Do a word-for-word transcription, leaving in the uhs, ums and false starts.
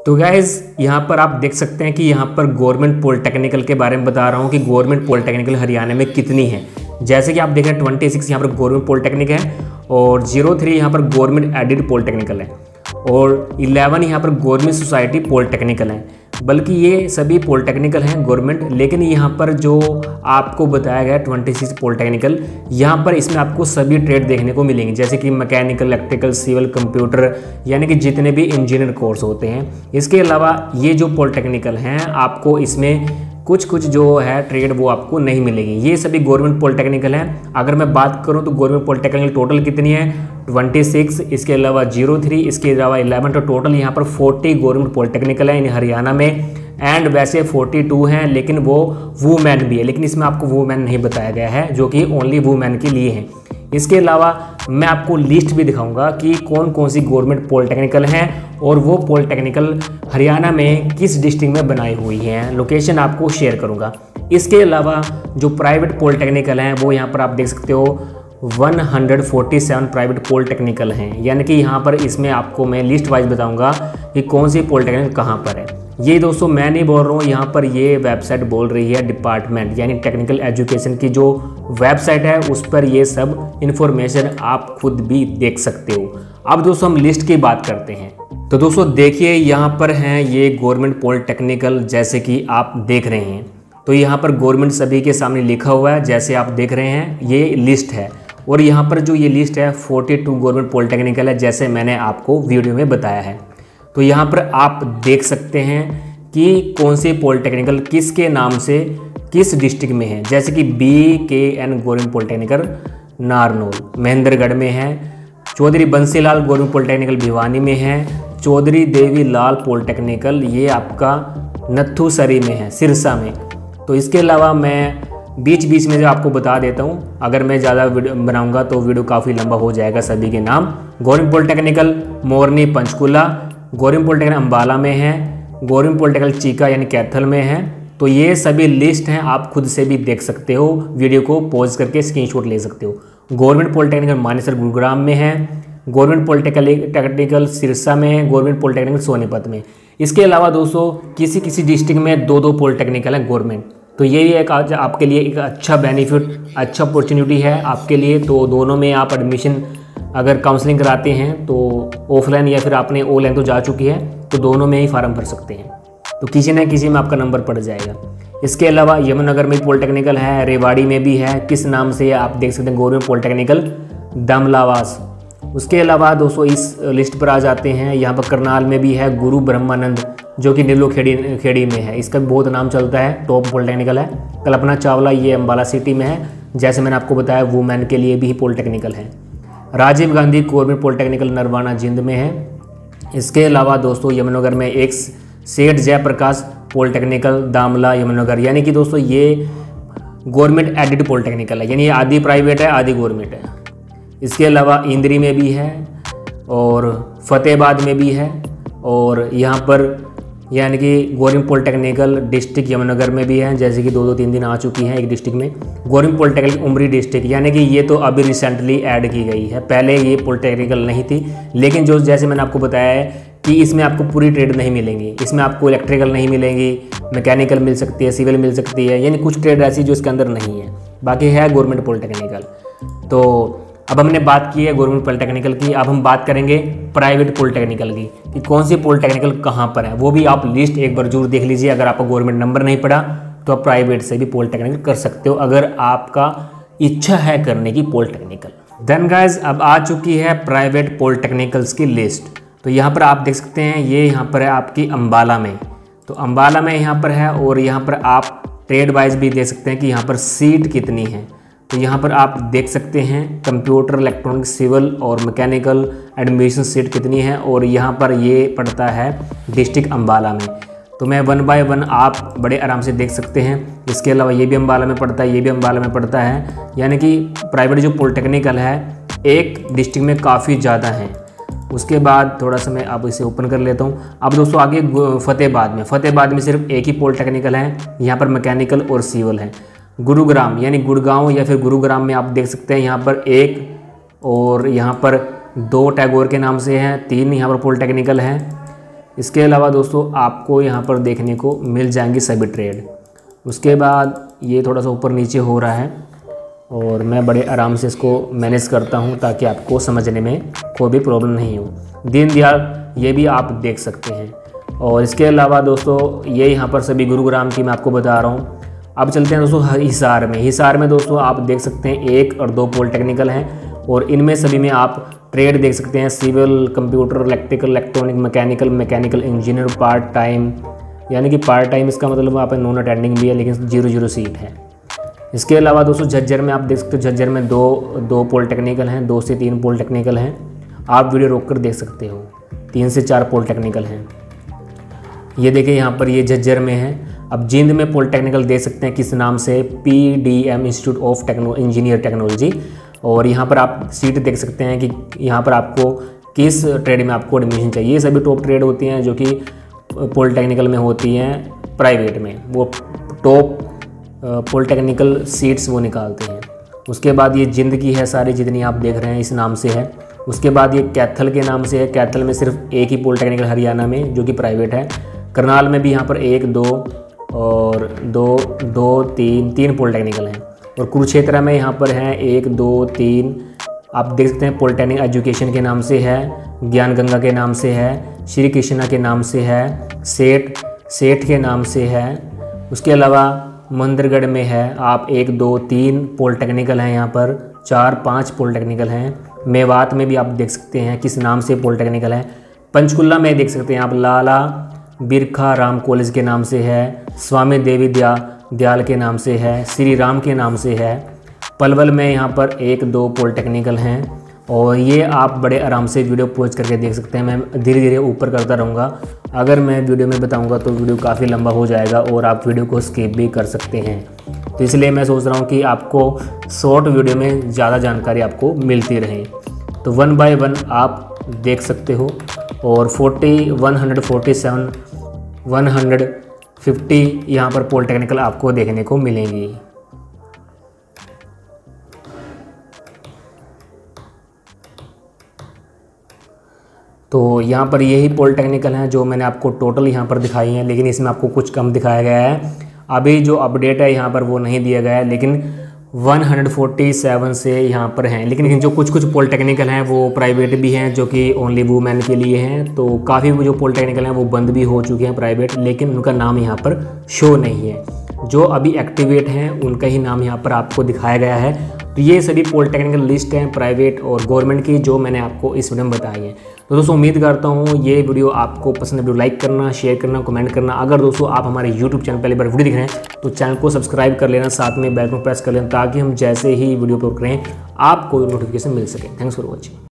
तो गाइज़ यहाँ पर आप देख सकते हैं कि यहाँ पर गवर्नमेंट पॉलिटेक्निकल के बारे में बता रहा हूँ कि गवर्नमेंट पॉलिटेक्निकल हरियाणा में कितनी है। जैसे कि आप देख रहे हैं ट्वेंटी सिक्स यहाँ पर गवर्नमेंट पॉलिटेक्निक है और जीरो थ्री यहाँ पर गवर्नमेंट एडेड पॉलिटेक्निकल है और इलेवन यहाँ पर गवर्नमेंट सोसाइटी पॉलिटेक्निकल है। बल्कि ये सभी पॉलिटेक्निकल हैं गवर्नमेंट, लेकिन यहाँ पर जो आपको बताया गया ट्वेंटी सिक्स पॉलिटेक्निकल, यहाँ पर इसमें आपको सभी ट्रेड देखने को मिलेंगे, जैसे कि मैकेनिकल, इलेक्ट्रिकल, सिविल, कंप्यूटर, यानी कि जितने भी इंजीनियर कोर्स होते हैं। इसके अलावा ये जो पॉलिटेक्निकल हैं आपको इसमें कुछ कुछ जो है ट्रेड वो आपको नहीं मिलेगी। ये सभी गवर्नमेंट पॉलिटेक्निकल हैं। अगर मैं बात करूं तो गवर्नमेंट पॉलिटेक्निकल टोटल कितनी है, ट्वेंटी सिक्स, इसके अलावा जीरो थ्री, इसके अलावा इलेवन, तो टोटल यहाँ पर फोर्टी गवर्नमेंट पॉलिटेक्निकल है इन हरियाणा में। एंड वैसे फोर्टी टू हैं, लेकिन वो वुमेन भी है, लेकिन इसमें आपको वुमेन नहीं बताया गया है, जो कि ओनली वुमेन के लिए हैं। इसके अलावा मैं आपको लिस्ट भी दिखाऊंगा कि कौन कौन सी गवर्नमेंट पॉलिटेक्निकल हैं और वो पॉलिटेक्निकल हरियाणा में किस डिस्ट्रिक्ट में बनाई हुई हैं, लोकेशन आपको शेयर करूंगा। इसके अलावा जो प्राइवेट पॉलिटेक्निकल हैं वो यहाँ पर आप देख सकते हो one hundred forty seven private polytechnical हैं, यानी कि यहाँ पर इसमें आपको मैं लिस्ट वाइज बताऊंगा कि कौन सी पॉलिटेक्निकल कहाँ पर है। ये दोस्तों मैं नहीं बोल रहा हूँ, यहाँ पर ये वेबसाइट बोल रही है, डिपार्टमेंट यानी टेक्निकल एजुकेशन की जो वेबसाइट है उस पर ये सब इन्फॉर्मेशन आप खुद भी देख सकते हो। अब दोस्तों हम लिस्ट की बात करते हैं। तो दोस्तों देखिए यहाँ पर हैं ये गवर्नमेंट पॉलिटेक्निकल, जैसे कि आप देख रहे हैं। तो यहाँ पर गवर्नमेंट सभी के सामने लिखा हुआ है, जैसे आप देख रहे हैं ये लिस्ट है। और यहाँ पर जो ये लिस्ट है फोर्टी टू गवर्नमेंट पॉलिटेक्निकल है, जैसे मैंने आपको वीडियो में बताया है। तो यहाँ पर आप देख सकते हैं कि कौन सी पॉलिटेक्निकल किसके नाम से किस डिस्ट्रिक्ट में है, जैसे कि B K N government polytechnical Narnaul Mahendragarh में है, चौधरी बंसीलाल गवर्नमेंट पॉलिटेक्निकल भिवानी में है, चौधरी देवी लाल पॉलिटेक्निकल ये आपका नथुसरी में है, सिरसा में। तो इसके अलावा मैं बीच बीच में जो आपको बता देता हूँ, अगर मैं ज़्यादा वीडियो बनाऊँगा तो वीडियो काफ़ी लंबा हो जाएगा सभी के नाम। Government polytechnical Morni Panchkula, government polytechnical Ambala में है, गवर्नमेंट पॉलिटेक्निकल चीका यानी कैथल में है। तो ये सभी लिस्ट हैं, आप खुद से भी देख सकते हो, वीडियो को पॉज करके स्क्रीनशॉट ले सकते हो। गवर्नमेंट पॉलिटेक्निकल मानेसर गुरुग्राम में है, गवर्नमेंट पॉलिटेक्निकल टेक्निकल सिरसा में है, गवर्नमेंट पॉलिटेक्निकल सोनीपत में। इसके अलावा दोस्तों किसी किसी डिस्ट्रिक्ट में दो दो पॉलिटेक्निकल है गवर्नमेंट। तो ये एक आज आपके लिए एक अच्छा बेनिफिट, अच्छा अपॉर्चुनिटी है आपके लिए। तो दोनों में आप एडमिशन अगर काउंसलिंग कराते हैं तो ऑफलाइन या फिर आपने ऑनलाइन तो जा चुकी है, तो दोनों में ही फार्म भर सकते हैं। तो किसी न किसी में आपका नंबर पड़ जाएगा। इसके अलावा यमुनानगर में पॉलिटेक्निकल है, रेवाड़ी में भी है, किस नाम से आप देख सकते हैं गवर्नमेंट पॉलिटेक्निकल दमलावास। उसके अलावा दोस्तों इस लिस्ट पर आ जाते हैं, यहाँ पर करनाल में भी है गुरु ब्रह्मानंद, जो कि नीलो खेड़ी खेड़ी में है, इसका भी बहुत नाम चलता है, टॉप पॉलिटेक्निकल है। कल्पना चावला ये अम्बाला सिटी में है, जैसे मैंने आपको बताया वुमेन के लिए भी पॉलिटेक्निकल है। राजीव गांधी गवर्नमेंट पॉलिटेक्निकल नरवाना जिंद में है। इसके अलावा दोस्तों यमुनानगर में एक सेठ जयप्रकाश पॉलिटेक्निकल दामला यमुनानगर, यानी कि दोस्तों ये गवर्नमेंट एडेड पॉलिटेक्निकल है, यानी ये आधी प्राइवेट है आधी गवर्नमेंट है। इसके अलावा इंद्री में भी है और फतेहाबाद में भी है, और यहाँ पर यानी कि गवर्नमेंट पॉलिटेक्निकल डिस्ट्रिक्ट यमुनानगर में भी है, जैसे कि दो दो तीन दिन आ चुकी हैं एक डिस्ट्रिक्ट में। गवर्नमेंट पॉलिटेक्निकल उमरी डिस्ट्रिक्ट, यानी कि ये तो अभी रिसेंटली ऐड की गई है, पहले ये पॉलिटेक्निकल नहीं थी। लेकिन जो जैसे मैंने आपको बताया है कि इसमें आपको पूरी ट्रेड नहीं मिलेंगी, इसमें आपको इलेक्ट्रिकल नहीं मिलेंगी, मैकेनिकल मिल सकती है, सिविल मिल सकती है, यानी कुछ ट्रेड ऐसी जो इसके अंदर नहीं है, बाकी है गवर्नमेंट पॉलिटेक्निकल। तो अब हमने बात की है गवर्नमेंट पॉलिटेक्निकल की, अब हम बात करेंगे प्राइवेट पॉलिटेक्निकल की कि कौन सी पॉलिटेक्निकल कहाँ पर है। वो भी आप लिस्ट एक बार जरूर देख लीजिए। अगर आपका गवर्नमेंट नंबर नहीं पड़ा तो आप प्राइवेट से भी पॉलिटेक्निकल कर सकते हो, अगर आपका इच्छा है करने की पॉलिटेक्निकल। देन गाइज अब आ चुकी है प्राइवेट पॉलिटेक्निकल्स की लिस्ट। तो यहाँ पर आप देख सकते हैं, ये यहाँ पर है आपकी अम्बाला में। तो अम्बाला में यहाँ पर है, और यहाँ पर आप ट्रेड वाइज भी देख सकते हैं कि यहाँ पर सीट कितनी है। तो यहाँ पर आप देख सकते हैं कंप्यूटर, इलेक्ट्रॉनिक, सिविल और मैकेनिकल एडमिशन सीट कितनी है, और यहाँ पर ये पड़ता है डिस्ट्रिक्ट अम्बाला में। तो मैं वन बाय वन आप बड़े आराम से देख सकते हैं। इसके अलावा ये भी अम्बाला में पड़ता है, ये भी अम्बाला में पड़ता है, यानी कि प्राइवेट जो पॉलिटेक्निकल है एक डिस्ट्रिक्ट में काफ़ी ज़्यादा है। उसके बाद थोड़ा सा मैं अब इसे ओपन कर लेता हूँ। अब दोस्तों आगे फतेहाबाद में, फतेहाबाद में सिर्फ एक ही पॉलिटेक्निकल है, यहाँ पर मैकेनिकल और सिविल है। गुरुग्राम यानी गुड़गांव या फिर गुरुग्राम में आप देख सकते हैं यहाँ पर एक, और यहाँ पर दो टैगोर के नाम से हैं, तीन यहाँ पर पॉलिटेक्निकल हैं। इसके अलावा दोस्तों आपको यहाँ पर देखने को मिल जाएंगी सभी ट्रेड। उसके बाद ये थोड़ा सा ऊपर नीचे हो रहा है और मैं बड़े आराम से इसको मैनेज करता हूँ ताकि आपको समझने में कोई भी प्रॉब्लम नहीं हो। दीनदयाल ये भी आप देख सकते हैं। और इसके अलावा दोस्तों ये यहाँ पर सभी गुरुग्राम की मैं आपको बता रहा हूँ। अब चलते हैं दोस्तों हिसार में। हिसार में दोस्तों आप देख सकते हैं एक और दो पॉलिटेक्निकल हैं और इनमें सभी में आप ट्रेड देख सकते हैं, civil, computer, electrical, electronic, mechanical, mechanical engineer, part time, यानी कि पार्ट टाइम इसका मतलब आप नॉन अटेंडिंग भी है लेकिन जीरो जीरो सीट है। इसके अलावा दोस्तों झज्जर में आप देख सकते हो, झज्जर में दो दो पॉलिटेक्निकल हैं, दो से तीन पॉलिटेक्निकल हैं। आप वीडियो रोक कर देख सकते हो, तीन से चार पॉलिटेक्निकल हैं। ये देखिए यहाँ पर ये झज्जर में है। अब जींद में पॉलिटेक्निकल देख सकते हैं किस नाम से, P D M institute of techno engineer technology. और यहाँ पर आप सीट देख सकते हैं कि यहाँ पर आपको किस ट्रेड में आपको एडमिशन चाहिए। ये सभी टॉप ट्रेड होती हैं जो कि पॉलिटेक्निकल में होती हैं प्राइवेट में, वो टॉप पॉलिटेक्निकल सीट्स वो निकालते हैं। उसके बाद ये जिंद की है सारी जितनी आप देख रहे हैं इस नाम से है। उसके बाद ये कैथल के नाम से है। कैथल में सिर्फ एक ही पॉलिटेक्निकल हरियाणा में जो कि प्राइवेट है। करनाल में भी यहाँ पर एक, दो और दो दो तीन तीन पॉलिटेक्निकल हैं। और कुरुक्षेत्र में यहाँ पर हैं एक, दो, तीन, आप देख सकते हैं। पॉलिटेक्निक एजुकेशन के नाम से है, ज्ञान गंगा के नाम से है, श्री कृष्णा के नाम से है, सेठ सेठ के नाम से है। उसके अलावा मंदिरगढ़ में है आप एक, दो, तीन पॉलिटेक्निकल हैं यहाँ पर, चार पाँच पॉलिटेक्निकल हैं। मेवात में भी आप देख सकते हैं किस नाम से पॉलिटेक्निकल है। पंचकुला में देख सकते हैं आप लाला बिरखा राम कॉलेज के नाम से है, स्वामी देवी दया दयाल के नाम से है, श्री राम के नाम से है। पलवल में यहाँ पर एक, दो पॉलिटेक्निकल हैं। और ये आप बड़े आराम से वीडियो पॉज करके देख सकते हैं। मैं धीरे धीरे ऊपर करता रहूँगा। अगर मैं वीडियो में बताऊँगा तो वीडियो काफ़ी लंबा हो जाएगा और आप वीडियो को स्किप भी कर सकते हैं। तो इसलिए मैं सोच रहा हूँ कि आपको शॉर्ट वीडियो में ज़्यादा जानकारी आपको मिलती रहे। तो वन बाय वन आप देख सकते हो। और forty one hundred forty seven one hundred fifty यहाँ पर पॉलिटेक्निकल आपको देखने को मिलेंगी। तो यहाँ पर यही पॉलिटेक्निकल हैं जो मैंने आपको टोटल यहाँ पर दिखाई हैं, लेकिन इसमें आपको कुछ कम दिखाया गया है। अभी जो अपडेट है यहाँ पर वो नहीं दिया गया है, लेकिन वन हंड्रेड फोर्टी सेवन से यहाँ पर हैं। लेकिन जो कुछ कुछ पॉलिटेक्निकल हैं वो प्राइवेट भी हैं जो कि ओनली वुमेन के लिए हैं। तो काफ़ी जो पॉलिटेक्निकल हैं वो बंद भी हो चुके हैं प्राइवेट, लेकिन उनका नाम यहाँ पर शो नहीं है। जो अभी एक्टिवेट हैं उनका ही नाम यहाँ पर आपको दिखाया गया है। तो ये सभी पॉलिटेक्निकल लिस्ट हैं प्राइवेट और गवर्नमेंट की जो मैंने आपको इस वीडियो में बताई है। तो दोस्तों उम्मीद करता हूँ ये वीडियो आपको पसंद है। वीडियो लाइक करना, शेयर करना, कमेंट करना। अगर दोस्तों आप हमारे यूट्यूब चैनल पहली बार वीडियो देख रहे हैं तो चैनल को सब्सक्राइब कर लेना, साथ में बेल को प्रेस कर लेना ताकि हम जैसे ही वीडियो अपलोड करें आपको नोटिफिकेशन मिल सके। Thanks for watching.